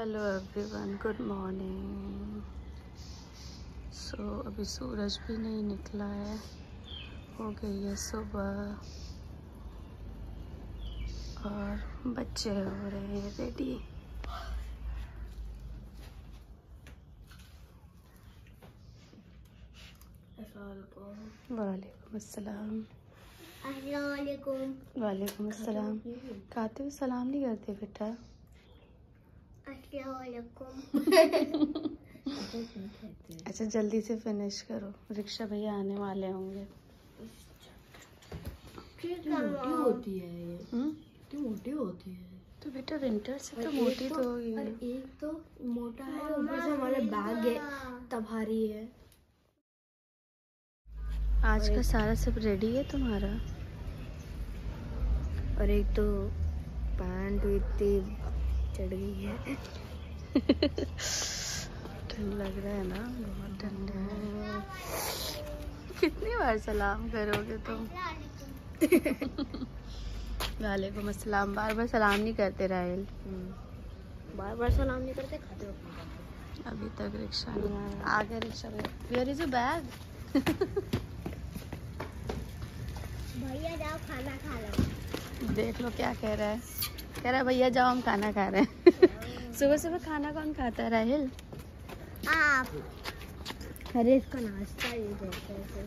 Hello everyone, good morning. So अभी सूरज भी नहीं निकला है, हो गई है सुबह और बच्चे हो रहे हैं रेडी। वालेकुम अस्सलाम। वालेकुम अस्सलाम। खाते हुए सलाम नहीं करते बेटा। अच्छा जल्दी से फिनिश करो, रिक्शा भैया आने वाले होंगे। मोटी होती है ये। तो मोटी होती है तो बेटा विंटर से तो मोटी तो होगी। एक तो मोटा है, ऊपर से हमारे बैग है तब भारी है। आज का सारा सब रेडी है तुम्हारा। और एक तो पैंट इतनी चढ़ गई है। ठंड लग रहा है ना, बहुत ठंड है। कितनी बार सलाम करोगे तुम? वालेकुम अस्सलाम। बार बार सलाम नहीं करते राहिल। बार बार सलाम नहीं करते, खाते वक्त। अभी तक रिक्शा नहीं आया। आगे रिक्शा में। Where is your bag? भैया जाओ खाना खा लो। देख लो क्या कह रहा है। कह रहा है भैया जाओ हम खाना खा रहे हैं। सुबह सुबह खाना कौन खाता है राहिल? आप। अरे इसका नाश्ता ही देते हैं।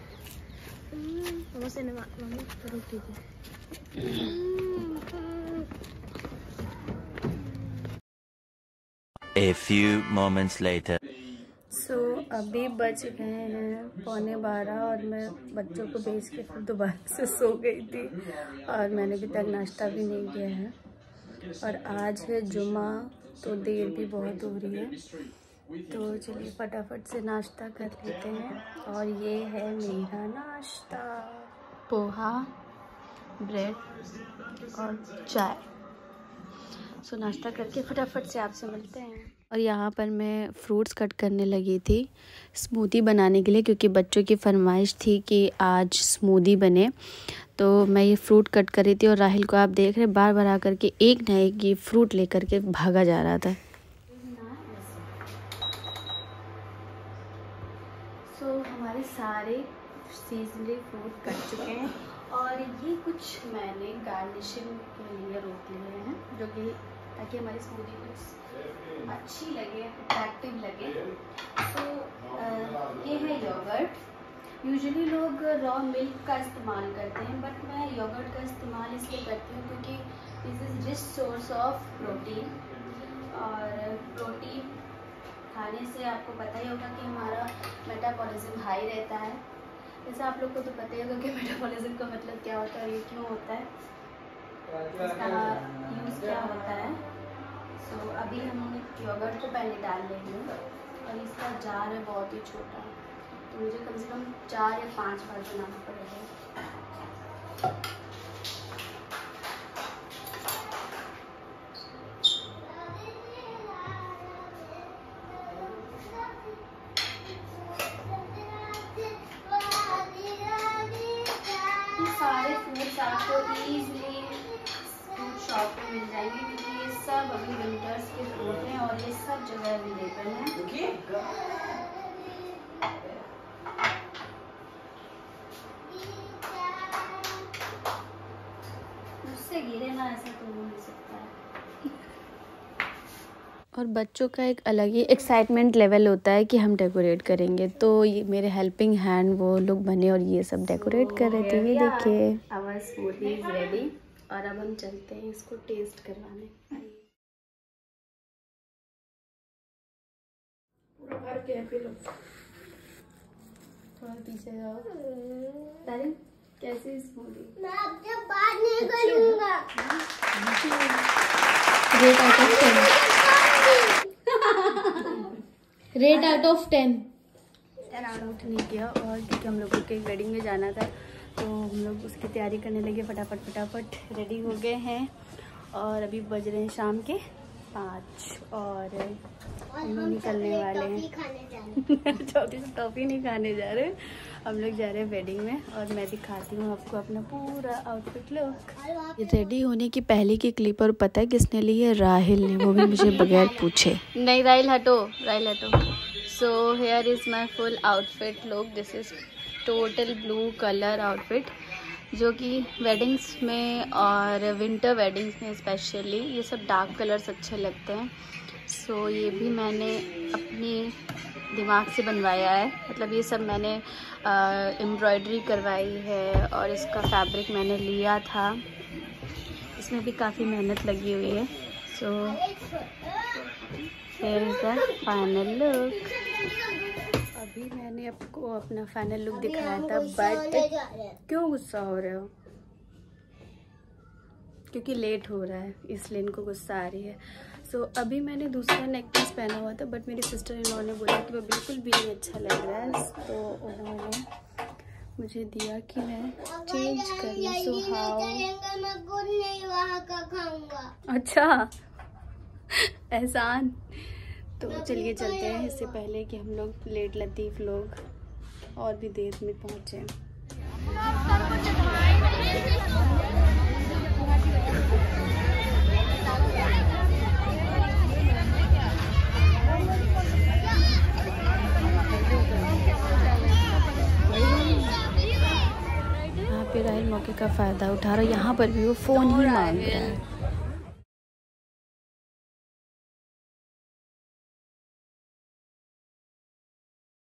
A few moments later. अभी बज गए हैं 11:15 और मैं बच्चों को भेज के फिर दोबारा से सो गई थी और मैंने अभी तक नाश्ता भी नहीं किया है। और आज है जुमा तो देर भी बहुत हो रही है, तो चलिए फटाफट से नाश्ता कर लेते हैं। और ये है मेरा नाश्ता, पोहा, ब्रेड और चाय। सो नाश्ता करके फटाफट से आपसे मिलते हैं। और यहाँ पर मैं फ्रूट्स कट करने लगी थी स्मूदी बनाने के लिए, क्योंकि बच्चों की फरमाइश थी कि आज स्मूदी बने। तो मैं ये फ्रूट कट कर रही थी और राहिल को आप देख रहे बार बार आकर के एक ना एक ये फ्रूट लेकर के भागा जा रहा था। सो हमारे सारे सीजनली फ्रूट कट चुके हैं और ये कुछ मैंने गार्निशिंग के लिए रोक लिए हैं, जो कि ताकि हमारी स्मूदी कुछ अच्छी लगे, अट्रैक्टिव लगे। तो ये है योगर्ट। यूजुअली लोग रॉ मिल्क का इस्तेमाल करते हैं, बट मैं योगर्ट का इस्तेमाल इसलिए करती हूँ क्योंकि this is rich source of protein. और प्रोटीन खाने से आपको पता ही होगा कि हमारा मेटाबॉलिज्म हाई रहता है। जैसे आप लोग को तो पता ही होगा कि मेटाबॉलिज्म का मतलब क्या होता है, ये क्यों होता है, इसका यूज़ क्या होता है। तो अभी हम योगर्ट को पहले डाल लेंगे और इसका जार है बहुत ही छोटा, तो मुझे कम से कम 4 या 5 बार बनाना पड़ेगा। सारे फ्रूट्स आपको ईजिली फ्रूट शॉप पे मिल जाएंगे, क्योंकि ये सब अभी विंटर्स के फ्रूट हैं और ये सब जगह अवेलेबल हैं। मुझसे गिरे ना, ऐसा तो हो नहीं सकता है। और बच्चों का एक अलग ही एक्साइटमेंट लेवल होता है कि हम डेकोरेट करेंगे, तो ये मेरे हेल्पिंग हैंड वो लोग बने और ये सब डेकोरेट कर रहे थे। ये देखिए आवर स्मूदी इज रेडी और अब हम चलते हैं इसको टेस्ट करवाने। थोड़ा पीछे जाओ। तारीफ कैसी स्मूदी? मैं अब जब बात नहीं करूंगा। Rate out of 10। Rate out of 10। 10 out नहीं किया, और क्योंकि हम लोगों के वेडिंग में जाना था तो हम लोग उसकी तैयारी करने लगे। फटाफट रेडी हो गए हैं और अभी बज रहे हैं शाम के 5 और हम निकलने वाले हैं। चौथी से टॉफी नहीं खाने जा रहे, हम लोग जा रहे हैं वेडिंग में। और मैं दिखाती हूँ आपको अपना पूरा आउटफिट लुक। रेडी होने की पहले की क्लिप, और पता है किसने ली है? राहिल ने, वो भी मुझे बगैर पूछे। नहीं राहिल हटो, राहिल हटो। So here is my full outfit look. This is total blue colour outfit, जो कि वेडिंग्स में और विंटर वेडिंग्स में स्पेशली ये सब डार्क कलर्स अच्छे लगते हैं। सो ये भी मैंने अपनी दिमाग से बनवाया है, मतलब ये सब मैंने एम्ब्रॉयडरी करवाई है और इसका फैब्रिक मैंने लिया था, इसमें भी काफ़ी मेहनत लगी हुई है। So here is the final look. अभी मैंने आपको अपना फाइनल लुक दिखाया था, बट क्यों गुस्सा हो रहे हो? क्योंकि लेट हो रहा है इसलिए इनको गुस्सा आ रही है। सो अभी मैंने दूसरा नेक पीस पहना हुआ था, बट मेरी सिस्टर इन लॉ ने बोला कि वो बिल्कुल भी नहीं अच्छा लग रहा है, तो उन्होंने मुझे दिया कि मैं चेंज कर लूँ। सो हाउ, अच्छा एहसान। तो चलिए चलते हैं, इससे पहले कि हम लोग लेट लतीफ़ लोग और भी देर में पहुँचे। यहाँ पे राहिल मौके का फ़ायदा उठा रहा है, यहाँ पर भी वो फ़ोन ही मांग रहा है।